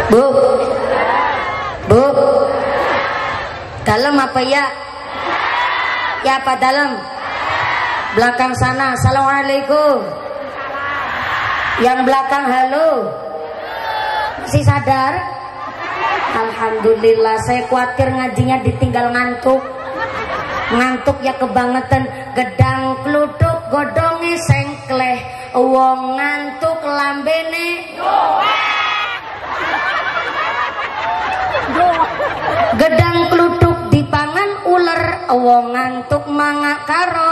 Bu, Bu, dalam apa ya? Ya apa dalam? Belakang sana, assalamualaikum. Yang belakang halo. Masih sadar? Alhamdulillah, saya khawatir ngajinya ditinggal ngantuk. Ngantuk ya kebangetan. Gedang kluduk godonge sengkleh, wong ngantuk lambene gedang kluduk dipangan uler, wong ngantuk mangak karo.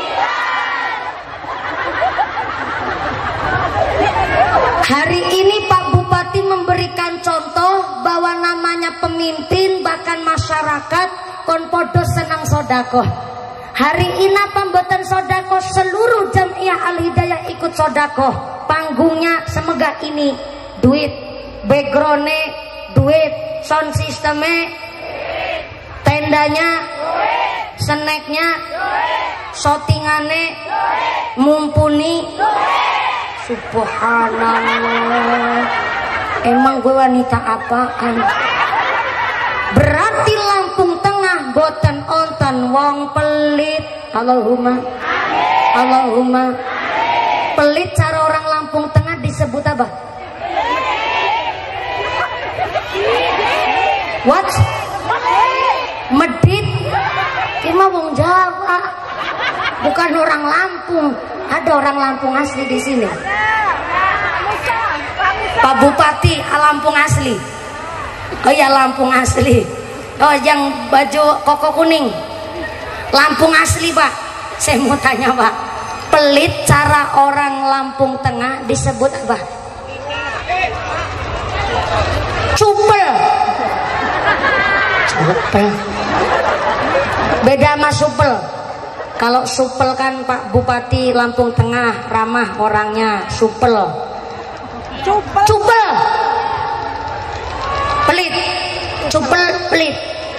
Hari ini Pak Bupati memberikan contoh bahwa namanya pemimpin bahkan masyarakat kon podo senang sodakoh. Hari ini pembuatan sodakoh, seluruh Jamiah Al-Hidayah ikut sodakoh. Panggungnya semegah ini duit, backgroundnya duit, sound systemnya, tendanya, snacknya, shootingannya, mumpuni. Subhanallah, emang gue wanita apaan? Berarti Lampung Tengah boten onten wong pelit. Allahumma, Allahumma. Pelit cara orang Lampung Tengah disebut apa? What? Medit. Ima wong Jawa, bukan orang Lampung. Ada orang Lampung asli di sini. Pak Bupati Lampung asli. Oh ya, Lampung asli. Oh, yang baju koko kuning Lampung asli, Pak. Saya mau tanya, Pak, pelit cara orang Lampung Tengah disebut apa? Cupel. Cupel. Beda sama supel. Kalau supel kan Pak Bupati Lampung Tengah ramah orangnya. Supel. Cupel. Cupel. Pelit. Cupel pelit.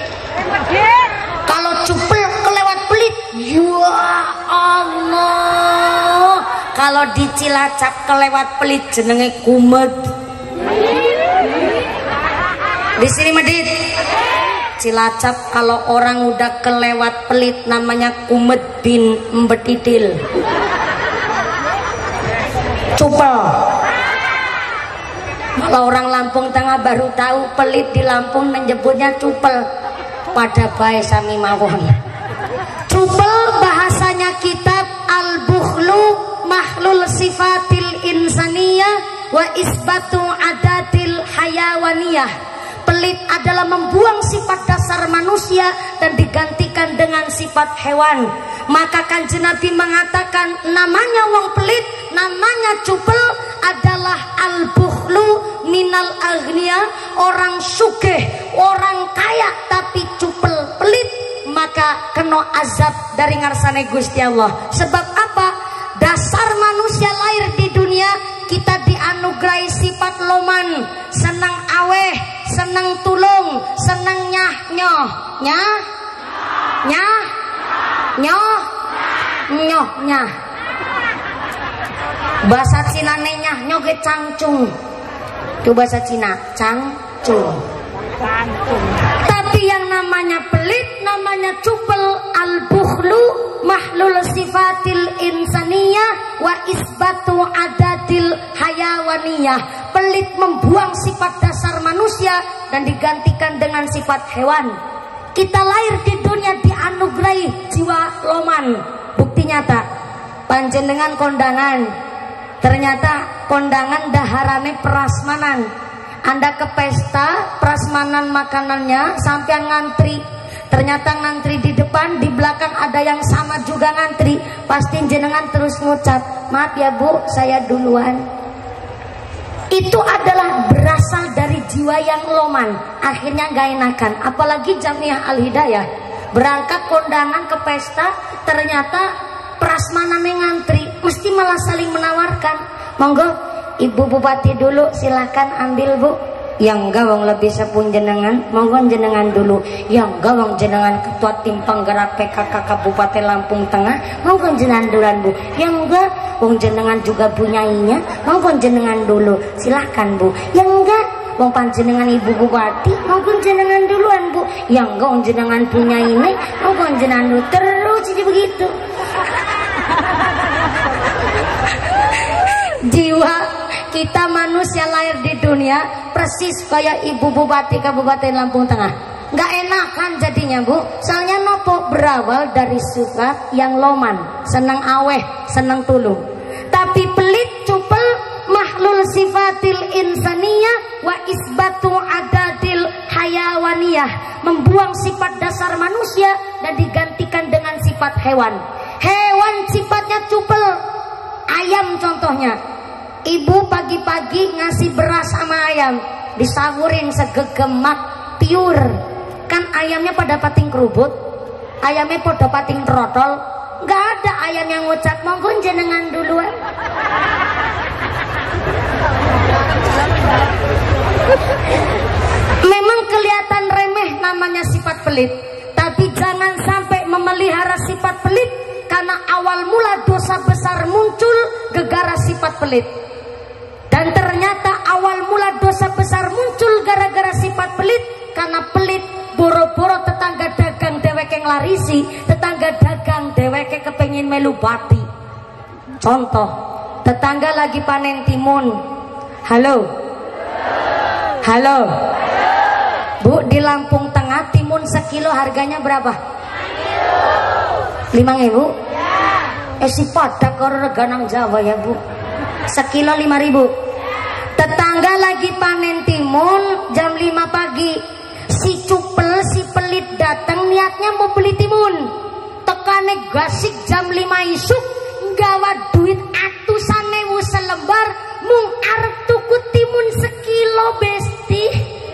Kalau cupel kelewat pelit, ya Allah. Kalau di Cilacap kelewat pelit jenenge kumet. Di sini Medit. Cilacap kalau orang udah kelewat pelit namanya kumet bin mbetidil. Cupel. Kalau orang Lampung Tengah baru tahu pelit di Lampung menyebutnya cupel. Pada bae sami mawon. Cupel bahasanya kitab Al-Bukhlu Mahlul Sifatil Insaniyah wa Isbatu Adatil Hayawaniyah. Pelit adalah membuang sifat dasar manusia dan digantikan dengan sifat hewan. Maka Kanjeng Nabi mengatakan namanya wong pelit, namanya cupel adalah al-bukhlu minal agniya, orang sugih, orang kaya tapi cupel pelit, maka kena azab dari ngarsane Gusti Allah. Sebab apa? Dasar manusia lahir di dunia kita dianugerahi sifat loman, senang aweh, senang tulung, senang nyah nyoh, nyah nyah nyoh nyoh nyah. Bahasa Cina nyah nyoh ge cangcung. Itu bahasa Cina cangcung. Tapi yang namanya pelit, namanya cupel, al-bukhlu mahlul sifatil insaniyah wa isbatu adatil hayawaniyah. Pelit membuang sifat dasar manusia dan digantikan dengan sifat hewan. Kita lahir di dunia dianugerahi jiwa loman. Bukti nyata, panjenengan kondangan, ternyata kondangan daharane prasmanan. Anda ke pesta, prasmanan makanannya sampean ngantri. Ternyata ngantri di depan, di belakang ada yang sama juga ngantri. Pasti jenengan terus ngucap, maaf ya Bu, saya duluan. Itu adalah berasal dari jiwa yang loman. Akhirnya gak enakan. Apalagi Jamiah Al-Hidayah berangkat kondangan ke pesta, ternyata prasmanannya ngantri. Mesti malah saling menawarkan, monggo Ibu Bupati dulu, silakan ambil Bu. Yang enggak wong lebih sepun jenengan, monggo jenengan dulu. Yang enggak wong jenengan ketua tim penggerak PKK Kabupaten Lampung Tengah, monggo jenengan duluan Bu. Yang enggak wong jenengan juga punyainya, monggo jenengan dulu, silakan Bu. Yang enggak wong panjenengan ibu bupati, monggo jenengan duluan Bu. Ya enggak, jenengan punya ini, monggo jenengan dulu. Terus jadi begitu. Jiwa kita manusia lahir di dunia persis kayak ibu bupati Kabupaten Lampung Tengah. Nggak enakan jadinya Bu, soalnya nopo berawal dari sifat yang loman, senang aweh, senang tulung. Tapi pelit, cupel, mahlul sifatil insaniyah wa isbatu adadil hayawaniyah, membuang sifat dasar manusia dan digantikan dengan sifat hewan. Hewan sifatnya cupel, ayam contohnya. Ibu pagi-pagi ngasih beras sama ayam, disawurin segegemak pure. Kan ayamnya pada pating kerubut, ayamnya pada pating trotol. Nggak ada ayam yang ngucap monggo jenengan duluan. Memang kelihatan remeh namanya sifat pelit, tapi jangan sampai memelihara sifat pelit, karena awal mula dosa besar muncul gegara sifat pelit. Dan ternyata awal mula dosa besar muncul gara-gara sifat pelit, karena pelit boro-boro tetangga dagang dheweke nglarisi, tetangga dagang dheweke kepengin melu bati. Contoh, tetangga lagi panen timun. Halo. Halo. Bu, di Lampung Tengah timun sekilo harganya berapa? 5.000. Ya. Si pada karo reganang Jawa ya Bu. Sekilo 5.000. Tetangga lagi panen timun jam 5 pagi. Si cupel, si pelit datang niatnya mau beli timun. Tekane gasik jam 5 isuk, nggawa duit atusan ewu selembar, mung arep tuku timun sekilo besti.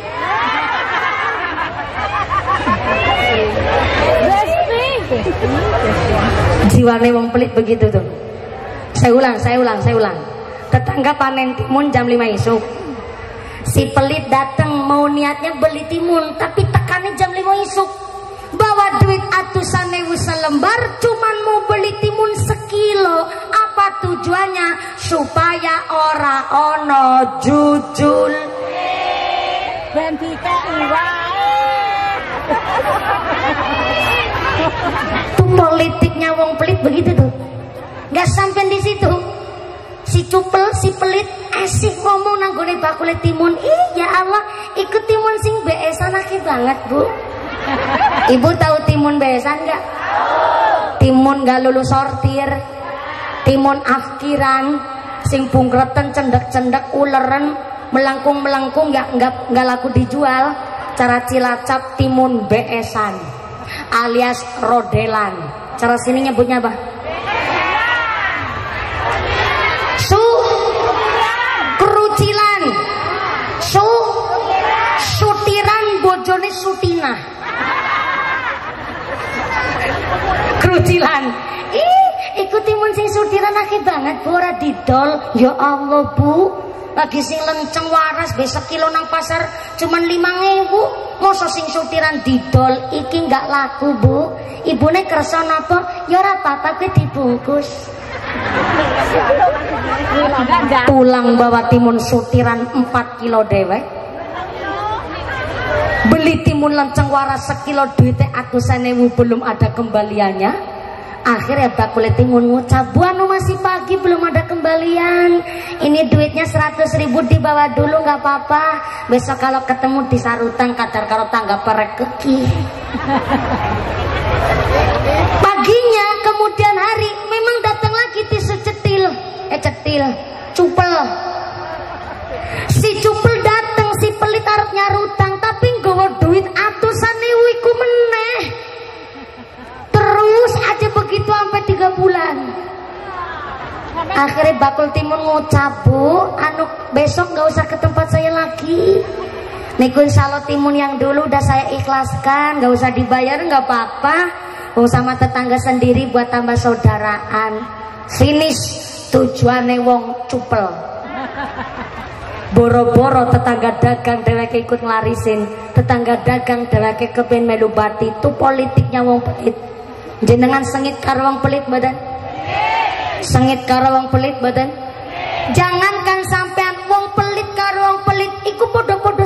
Besti. Jiwane wong pelit begitu tuh. Saya ulang. Tetangga panen timun jam 5 isuk. Si pelit datang mau niatnya beli timun, tapi tekannya jam 5 isuk. Bawa duit atusan ewu selembar, cuman mau beli timun sekilo. Apa tujuannya? Supaya ora ono jujul. Dan kita tuh politiknya wong pelit begitu tuh. Gak sampai di situ. Si cupel, si pelit asik ngomong nanggone bakule timun. Ya Allah, ikut timun sing beesan akeh banget Bu. Ibu tahu timun beesan nggak? Timun gak lulus sortir, timun afkiran, sing pungkreten cendek-cendek uleren, melengkung nggak laku dijual. Cara Cilacap timun beesan alias rodelan. Cara sini nyebutnya apa? Kerucilan, sutiran bojone Sutina. Kerucilan. Ikut timun sing sutiran akeh banget Bu, ora didol. Ya Allah Bu, lagi sing lenceng waras besok kilo nang pasar cuman 5.000. Mosok sing sutiran didol iki nggak laku Bu. Ibune kersa napa? Ya ora apa-apa kuwi dibungkus. Pulang bawa timun sutiran 4 kilo dewek. Beli timun lenceng waras sekilo duitnya atusan ewu, belum ada kembaliannya. Akhirnya bakule timun ngucap, Bu anu masih pagi belum ada kembalian. Ini duitnya 100.000 dibawa dulu nggak apa-apa. Besok kalau ketemu di sarutan kadar karo tangga perekeki. Paginya kemudian hari memang datang lagi tisu cetil, cupel. Si cupel datang, si pelit arep nyarutang, tapi nggawa duit atusan ewu iku meneh. Terus aja begitu sampai 3 bulan. Akhirnya bakul timun ngucap, Bu, anu besok nggak usah ke tempat saya lagi. Niku insya timun yang dulu udah saya ikhlaskan, nggak usah dibayar, nggak apa-apa. Mau sama tetangga sendiri buat tambah saudaraan. Finish tujuannya wong cupel. Boro-boro tetangga dagang dheweke ikut nglarisin, tetangga dagang dheweke kepen melu bati. Itu politiknya wong pelit. Jenengan sengit karo wong pelit badan? Sengit karo wong pelit badan? Jangankan sampean wong pelit karo wong pelit iku podo-podo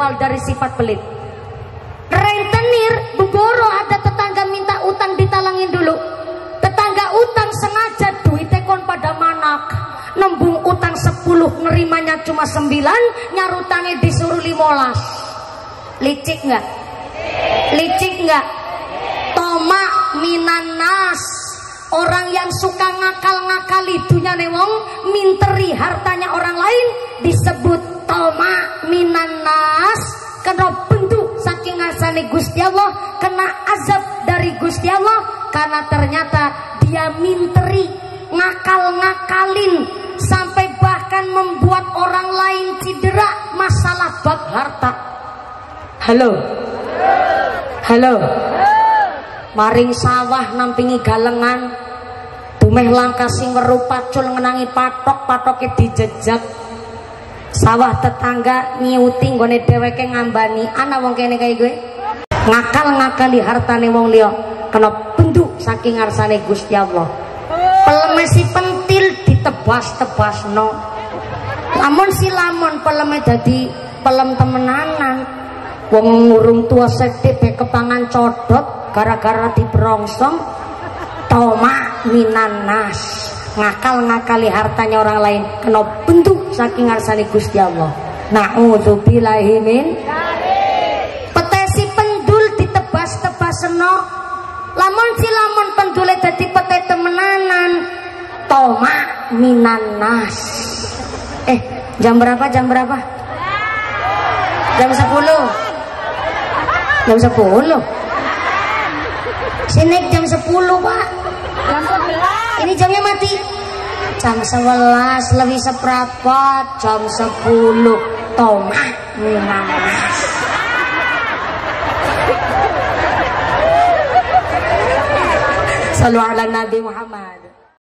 berawal dari sifat pelit. Rentenir beboro, ada tetangga minta utang ditalangin dulu. Tetangga utang sengaja duitnya kon pada manak. Nembung utang 10, nerimanya cuma 9, nyarutannya disuruh 15. Licik nggak? Licik nggak? Toma minanas, orang yang suka ngakal-ngakali dunia wong, minteri hartanya orang lain, disebut toma minanas. Kena bentuk saking ngasane Gusti Allah, kena azab dari Gusti Allah, karena ternyata dia minteri, ngakal-ngakalin, sampai bahkan membuat orang lain cedera masalah bab harta. Halo, halo, maring sawah nampingi galengan, dumeh langkah sing weru pacul ngenangi patok, patoke dijejak. Sawah tetangga nyiuti nggone dheweke ngambani, ana wong kene kaya gue ngakal-ngakali hartane wong liya, kena bentuk saking ngarsane Gusti Allah. Peleme si pentil ditebas-tebasno. Lamun si lamun peleme dadi pelem temenanan. Wong ngurung tua sedhep kepangan codot gara-gara diberongsong. Toma minanas, ngakal-ngakali hartanya orang lain, kena bentuk saking ngarsane Gusti Allah. Na'udzubillahi min petesi pendul ditebas-tebasno. Lamun si lamun pendule dadi pete temenanan, toma minanas. Jam berapa? Jam berapa? Jam 10. Jam 10. Sini jam 10, Pak. Jam 11. Ini jamnya mati. Jam 11 lebih seperempat, jam 10. Toma minanas. Sallu ala Nabi Muhammad.